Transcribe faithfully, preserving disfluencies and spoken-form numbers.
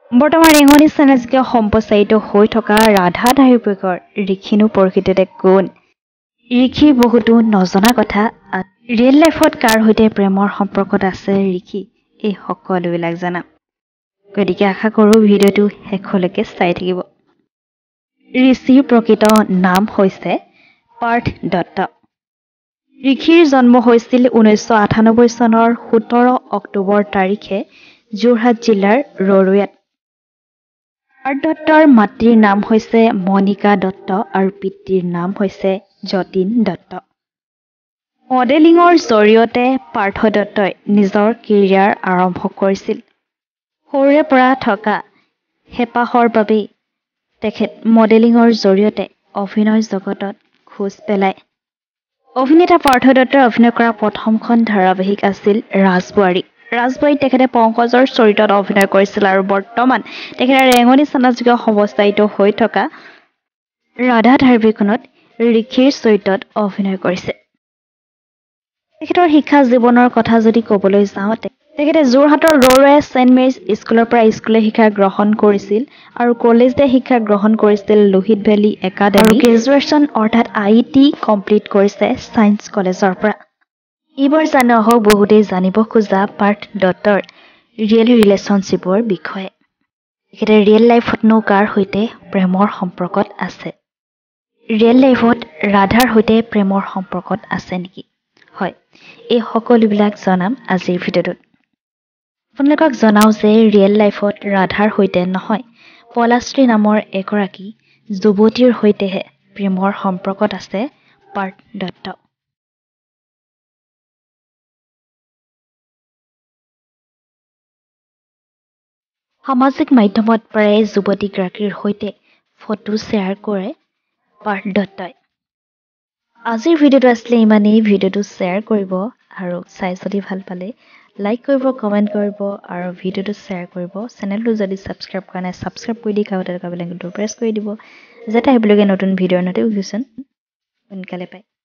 বৰ্তমান ৰেঙনি চেনেলযোগে সম্প্ৰচাৰিত হৈ থকা ৰাধা ধাৰাবাহিকৰ ঋষিনু পৰিক্ষিততে কোন ঋষিৰ বহুতো নজনা কথা ৰিয়েল লাইফত কাৰ সৈতে প্ৰেমৰ সম্পৰ্কত আছে ঋষি এই সকলোবিলাক জানাম গতিকে আশা কৰোঁ ভিডিঅ'টো শেষলৈকে চাই থাকিব ঋষিৰ প্ৰকৃত নাম হৈছে পাৰ্থ দত্ত ঋষিৰ জন্ম হৈছিল ঊনৈছশ আঠানব্বৈ চনৰ সোতৰ অক্টোবৰ তাৰিখে যোৰহাট জিলাৰ ৰৰৈয়াত পাৰ্থ দত্তৰ মাতৃৰ নাম হৈছে মণিকা দত্ত আৰু পিতৃৰ নাম হৈছে যতীন দত্ত মডেলিঙৰ জৰিয়তে পাৰ্থ দত্তই নিজৰ কেৰিয়াৰ আৰম্ভ কৰিছিল সৰুৰে পৰা থকা হেঁপাহৰ বাবেই তেখেত মডেলিঙৰ জৰিয়তে অভিনয় জগতত খোজ পেলায় অভিনেতা পাৰ্থ দত্তই অভিনয় কৰা প্ৰথমখন ধাৰাবাহিক আছিল ৰাজবোৱাৰী ৰাজবোৱাৰীত তেখেতে পংকজৰ চৰিত্ৰত অভিনয় কৰিছিল আৰু বৰ্তমান তেখেতে ৰেঙনি চেনেলযোগে সম্প্ৰচাৰিত হৈ থকা ৰাধা ধাৰাবাহিকখনত ঋষিৰ চৰিত্ৰত অভিনয় কৰিছে তেখেতৰ শিক্ষা জীৱনৰ কথা যদি ক'বলৈ যাওঁ তেখেতে যোৰহাটৰ ৰৰৈয়া ছেইণ্ট মেৰিজ স্কুলৰ পৰা স্কুলীয়া শিক্ষা গ্ৰহণ কৰিছিল আৰু কলেজীয়া শিক্ষা গ্ৰহণ কৰিছিল লোহিত ভেলী একাডেমি আৰু গ্ৰেজুৱেশ্যন অৰ্থাৎ আই টি কমপ্লিট কৰিছে ছায়েন্স কলেজৰ পৰা এইবাৰ জানো আহক বহুতেই জানিব খোজা পাৰ্থ দত্তৰ ৰিয়েল ৰিলেশ্যনশ্বিপৰ বিষয়ে তেখেতে ৰিয়েল লাইফতনো কাৰ সৈতে প্ৰেমৰ সম্পৰ্কত আছে ৰিয়েল লাইফত ৰাধাৰ সৈতে প্ৰেমৰ সম্পৰ্কত আছে নেকি হয় এই সকলোবিলাক জনাম আজিৰ ভিডিঅ'টোত আপোনালোকক জনাওঁ যে ৰিয়েল লাইফত ৰাধাৰ সৈতে নহয় পলাশ্ৰী নামৰ এগৰাকী যুৱতীৰ সৈতেহে প্ৰেমৰ সম্পৰ্কত আছে পাৰ্থ দত্ত সামাজিক মাধ্যমত প্ৰায় যুৱতীগৰাকীৰ সৈতে ফটো শ্বেয়াৰ কৰে পাৰ্থ দত্তই আজিৰ ভিডিঅ'টো আছিলে ইমানেই ভিডিঅ'টো শ্বেয়াৰ কৰিব আৰু চাই যদি ভাল পালে লাইক কৰিব কমেণ্ট কৰিব আৰু ভিডিঅ'টো শ্বেয়াৰ কৰিব চেনেলটো যদি ছাবস্ক্ৰাইব কৰা নাই ছাবস্ক্ৰাইব কৰি দি কাষতে থকা বেল আইকনটো প্ৰেছ কৰি দিব যাতে আহিবলগীয়া নতুন ভিডিঅ'ৰ নটিফিকেশ্যন সোনকালে পায়